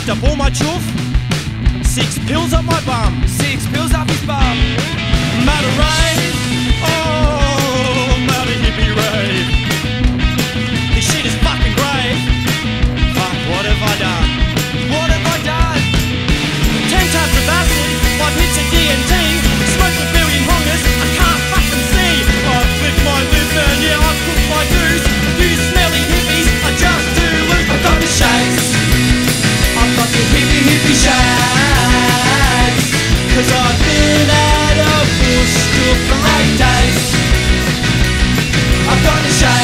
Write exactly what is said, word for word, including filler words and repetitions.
Smoked up all my chuff, six pills up my bum, Six pills up his bum. mad a rave, oh, mad a hippie rave. This shit is fucking grave. Fuck, what have I done? What have I done? Ten tabs of acid, five hits of D and T, smoked a billion hongers, I can't fucking see. I flicked my lip and yeah, I cooked my goose. You smelly hippies, I just do loot. I've got the shakes. I've got the hippie hippie shakes. Cause I've been at a bush still for eight days. I've got the shakes.